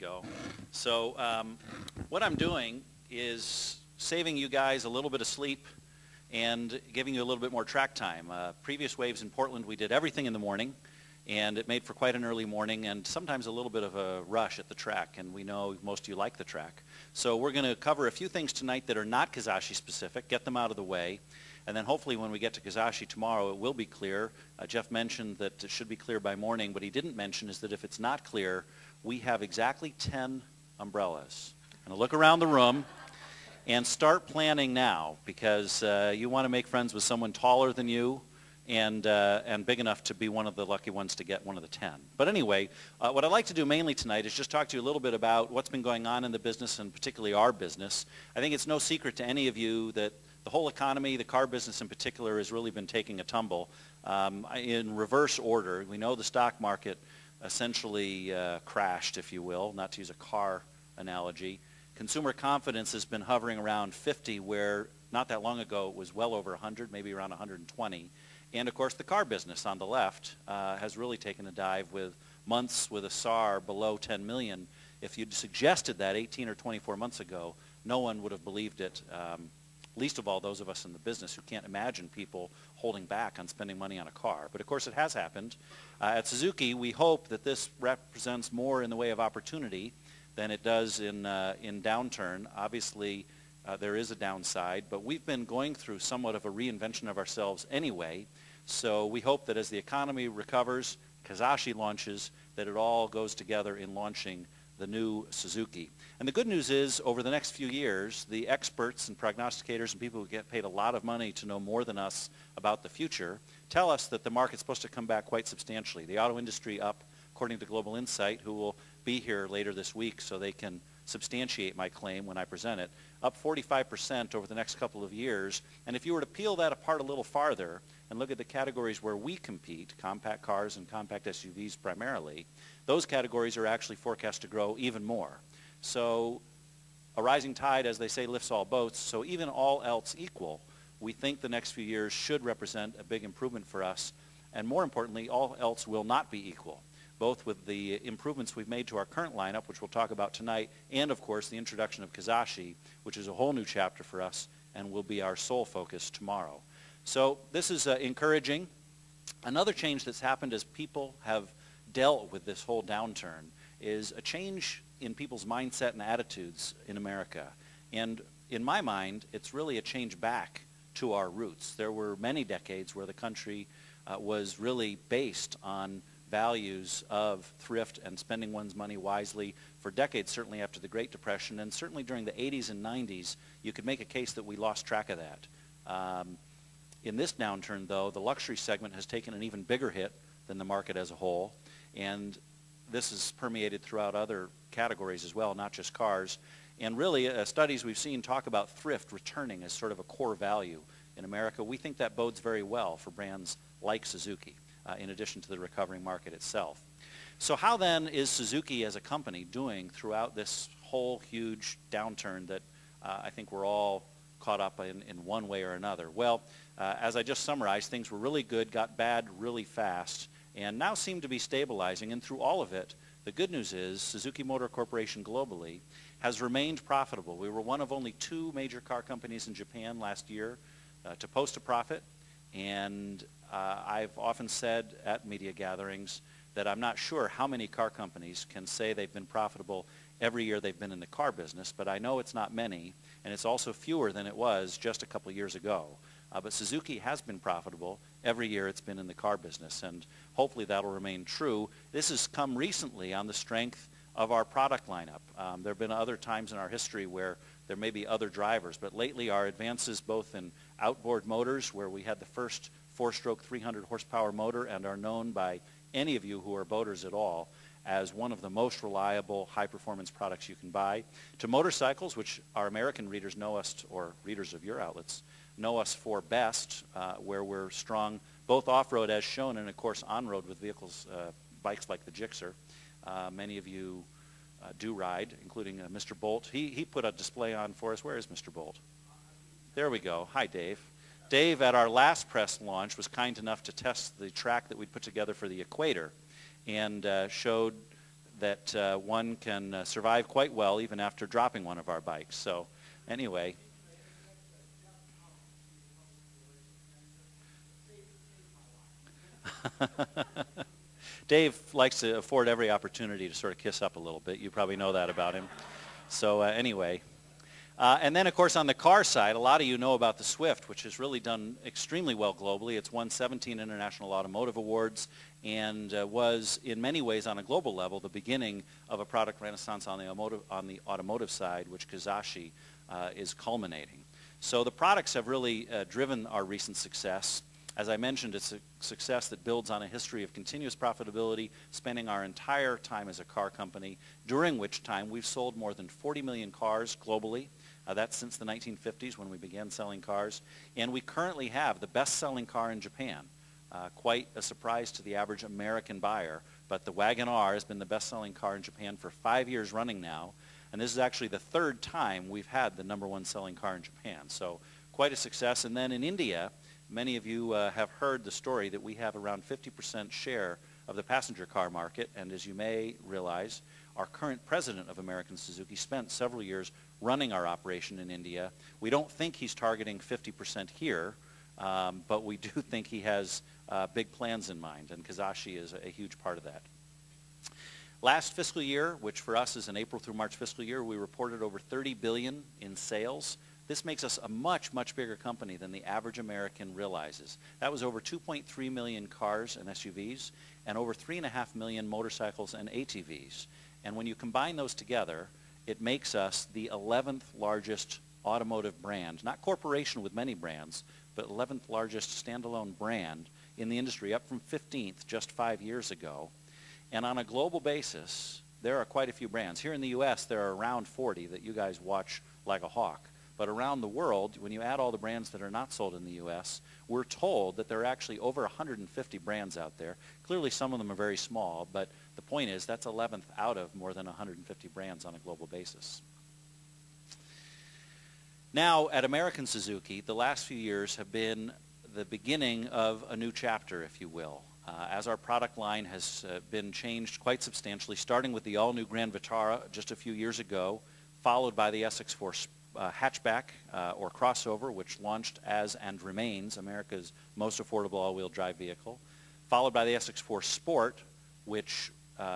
go. So what I'm doing is saving you guys a little bit of sleep and giving you a little bit more track time. Previous waves in Portland, we did everything in the morning, and it made for quite an early morning and sometimes a little bit of a rush at the track, and we know most of you like the track. So we're going to cover a few things tonight that are not Kizashi specific, get them out of the way, and then hopefully when we get to Kizashi tomorrow it will be clear. Jeff mentioned that it should be clear by morning. What he didn't mention is that if it's not clear, we have exactly 10 umbrellas. I'm going to look around the room and start planning now, because you want to make friends with someone taller than you and big enough to be one of the lucky ones to get one of the 10. But anyway, what I'd like to do mainly tonight is just talk to you a little bit about what's been going on in the business, and particularly our business. I think it's no secret to any of you that the whole economy, the car business in particular, has really been taking a tumble in reverse order. We know the stock market essentially crashed, if you will, not to use a car analogy. Consumer confidence has been hovering around 50, where not that long ago it was well over 100, maybe around 120. And of course the car business on the left has really taken a dive, with months with a SAAR below 10 million. If you'd suggested that 18 or 24 months ago, no one would have believed it, least of all those of us in the business who can't imagine people holding back on spending money on a car. But of course it has happened. At Suzuki, we hope that this represents more in the way of opportunity than it does in downturn. Obviously, there is a downside, but we've been going through somewhat of a reinvention of ourselves anyway. So we hope that as the economy recovers, Kizashi launches, that it all goes together in launching the new Suzuki. And the good news is, over the next few years, the experts and prognosticators and people who get paid a lot of money to know more than us about the future tell us that the market's supposed to come back quite substantially. The auto industry up, according to Global Insight, who will be here later this week so they can substantiate my claim when I present it, up 45% over the next couple of years. And if you were to peel that apart a little farther and look at the categories where we compete, compact cars and compact SUVs primarily, those categories are actually forecast to grow even more. So a rising tide, as they say, lifts all boats. So even all else equal, we think the next few years should represent a big improvement for us. And more importantly, all else will not be equal, both with the improvements we've made to our current lineup, which we'll talk about tonight, and of course the introduction of Kizashi, which is a whole new chapter for us and will be our sole focus tomorrow. So this is encouraging. Another change that's happened as people have dealt with this whole downturn is a change in people's mindset and attitudes in America. And in my mind, it's really a change back to our roots. There were many decades where the country was really based on values of thrift and spending one's money wisely for decades, certainly after the Great Depression, and certainly during the 80s and 90s, you could make a case that we lost track of that. In this downturn, though, the luxury segment has taken an even bigger hit than the market as a whole, and this is permeated throughout other categories as well, not just cars. And really, studies we've seen talk about thrift returning as sort of a core value in America. We think that bodes very well for brands like Suzuki, in addition to the recovering market itself. So how then is Suzuki as a company doing throughout this whole huge downturn that I think we're all caught up in one way or another? Well, as I just summarized, things were really good, got bad really fast, and now seem to be stabilizing. And through all of it, the good news is Suzuki Motor Corporation globally has remained profitable. We were one of only 2 major car companies in Japan last year to post a profit. And I've often said at media gatherings that I'm not sure how many car companies can say they've been profitable every year they've been in the car business, but I know it's not many, and it's also fewer than it was just a couple years ago. But Suzuki has been profitable every year it's been in the car business, and hopefully that'll remain true. This has come recently on the strength of our product lineup. There have been other times in our history where there may be other drivers, but lately our advances both in outboard motors, where we had the first 4-stroke 300 horsepower motor and are known by any of you who are boaters at all as one of the most reliable high-performance products you can buy, to motorcycles, which our American readers know us, or readers of your outlets, know us for best, where we're strong both off-road as shown and of course on-road with vehicles, bikes like the Gixxer. Many of you do ride, including Mr. Bolt. He put a display on for us. Where is Mr. Bolt? There we go. Hi, Dave. Dave, at our last press launch, was kind enough to test the track that we'd put together for the Equator, and showed that one can survive quite well even after dropping one of our bikes. So anyway. Dave likes to afford every opportunity to sort of kiss up a little bit. You probably know that about him. So anyway. And then, of course, on the car side, a lot of you know about the Swift, which has really done extremely well globally. It's won 17 International Automotive Awards and was, in many ways, on a global level, the beginning of a product renaissance on the automotive side, which Kizashi is culminating. So the products have really driven our recent success. As I mentioned, it's a success that builds on a history of continuous profitability, spanning our entire time as a car company, during which time we've sold more than 40 million cars globally. That's since the 1950s when we began selling cars. And we currently have the best-selling car in Japan. Quite a surprise to the average American buyer, but the Wagon R has been the best-selling car in Japan for 5 years running now. And this is actually the third time we've had the #1 selling car in Japan. So quite a success. And then in India, many of you have heard the story that we have around 50% share of the passenger car market. And as you may realize, our current president of American Suzuki spent several years running our operation in India. We don't think he's targeting 50% here, but we do think he has big plans in mind, and Kizashi is a huge part of that. Last fiscal year, which for us is an April through March fiscal year, we reported over $30 billion in sales. This makes us a much, much bigger company than the average American realizes. That was over 2.3 million cars and SUVs and over 3.5 million motorcycles and ATVs. And when you combine those together, it makes us the 11th largest automotive brand, not corporation with many brands, but 11th largest standalone brand in the industry, up from 15th just 5 years ago. And on a global basis, there are quite a few brands. Here in the U.S., there are around 40 that you guys watch like a hawk. But around the world, when you add all the brands that are not sold in the U.S., we're told that there are actually over 150 brands out there. Clearly, some of them are very small, but the point is that's 11th out of more than 150 brands on a global basis. Now, at American Suzuki, the last few years have been the beginning of a new chapter, if you will, as our product line has been changed quite substantially, starting with the all-new Grand Vitara just a few years ago, followed by the SX4 hatchback or crossover, which launched as and remains America's most affordable all-wheel drive vehicle, followed by the SX4 Sport, which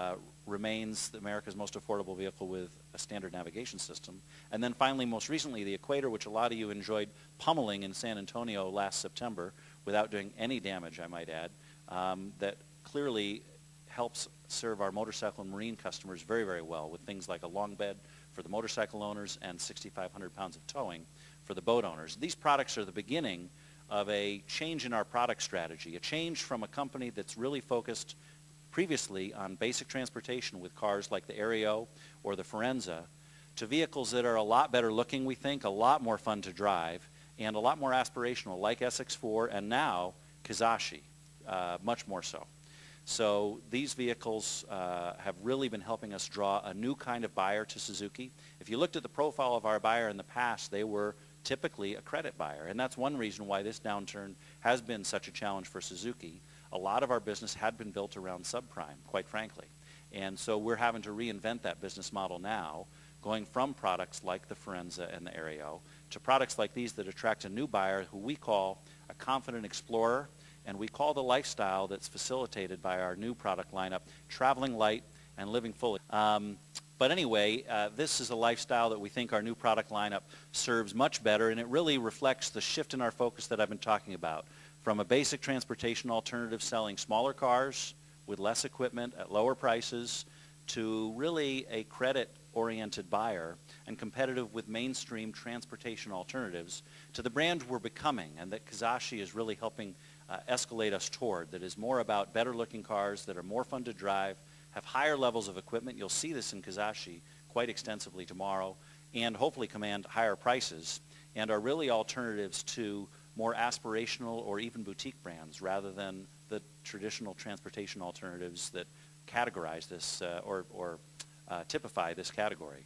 remains America's most affordable vehicle with a standard navigation system, and then finally, most recently, the Equator, which a lot of you enjoyed pummeling in San Antonio last September without doing any damage, I might add, that clearly helps serve our motorcycle and marine customers very, very well with things like a long bed for the motorcycle owners and 6,500 pounds of towing for the boat owners. These products are the beginning of a change in our product strategy, a change from a company that's really focused previously on basic transportation with cars like the Aereo or the Forenza to vehicles that are a lot better looking, we think, a lot more fun to drive, and a lot more aspirational, like SX4 and now Kizashi, much more so. So these vehicles have really been helping us draw a new kind of buyer to Suzuki. If you looked at the profile of our buyer in the past, they were typically a credit buyer. And that's one reason why this downturn has been such a challenge for Suzuki. A lot of our business had been built around subprime, quite frankly. And so we're having to reinvent that business model now, going from products like the Forenza and the Aereo to products like these that attract a new buyer who we call a confident explorer. And we call the lifestyle that's facilitated by our new product lineup traveling light and living fully. But anyway, this is a lifestyle that we think our new product lineup serves much better, and it really reflects the shift in our focus that I've been talking about, from a basic transportation alternative selling smaller cars with less equipment at lower prices to really a credit-oriented buyer and competitive with mainstream transportation alternatives to the brand we're becoming, and that Kizashi is really helping escalate us toward, that is more about better-looking cars that are more fun to drive, have higher levels of equipment. You'll see this in Kizashi quite extensively tomorrow, and hopefully command higher prices, and are really alternatives to more aspirational or even boutique brands rather than the traditional transportation alternatives that categorize this or typify this category.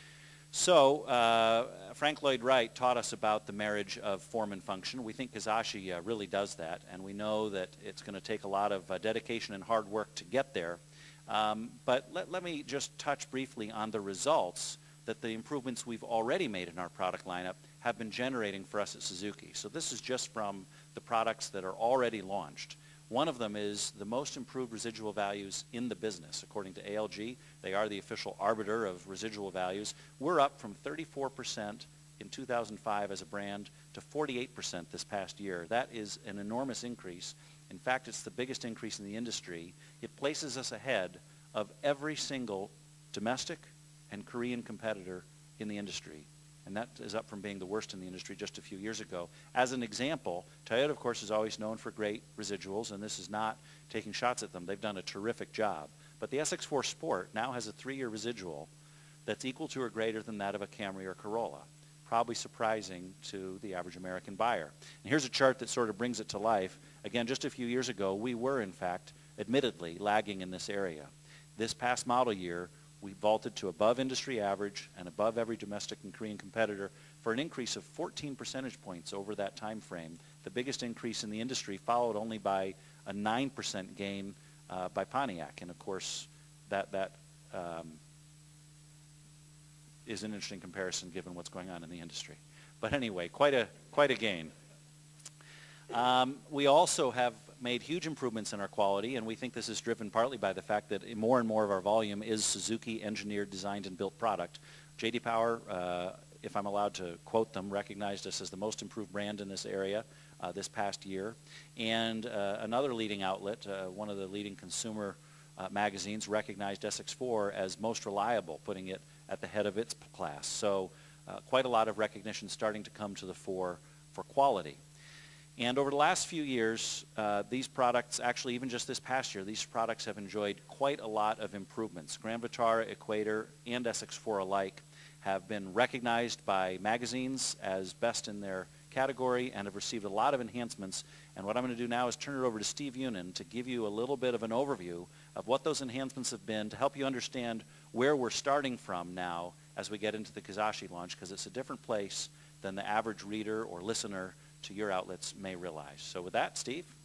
So Frank Lloyd Wright taught us about the marriage of form and function. We think Kizashi really does that, and we know that it's going to take a lot of dedication and hard work to get there. But let me just touch briefly on the results that the improvements we've already made in our product lineup have been generating for us at Suzuki. So this is just from the products that are already launched. One of them is the most improved residual values in the business. According to ALG, they are the official arbiter of residual values. We're up from 34% in 2005 as a brand to 48% this past year. That is an enormous increase. In fact, it's the biggest increase in the industry. It places us ahead of every single domestic and Korean competitor in the industry. And that is up from being the worst in the industry just a few years ago. As an example, Toyota, of course, is always known for great residuals, and this is not taking shots at them. They've done a terrific job. But the SX4 Sport now has a 3-year residual that's equal to or greater than that of a Camry or Corolla. Probably surprising to the average American buyer. And here's a chart that sort of brings it to life. Again, just a few years ago, we were, in fact, admittedly lagging in this area. This past model year, we vaulted to above industry average and above every domestic and Korean competitor for an increase of 14 percentage points over that time frame. The biggest increase in the industry, followed only by a 9% gain by Pontiac. And of course, that is an interesting comparison given what's going on in the industry. But anyway, quite a gain. We also have made huge improvements in our quality, and we think this is driven partly by the fact that more and more of our volume is Suzuki engineered, designed, and built product. J.D. Power, if I'm allowed to quote them, recognized us as the most improved brand in this area this past year. And another leading outlet, one of the leading consumer magazines, recognized SX4 as most reliable, putting it at the head of its class. So quite a lot of recognition starting to come to the fore for quality. And over the last few years, these products, actually even just this past year, these products have enjoyed quite a lot of improvements. Grand Vitara, Equator, and SX4 alike have been recognized by magazines as best in their category and have received a lot of enhancements. And what I'm going to do now is turn it over to Steve Unin to give you a little bit of an overview of what those enhancements have been to help you understand where we're starting from now as we get into the Kizashi launch, because it's a different place than the average reader or listener to your outlets may realize. So with that, Steve?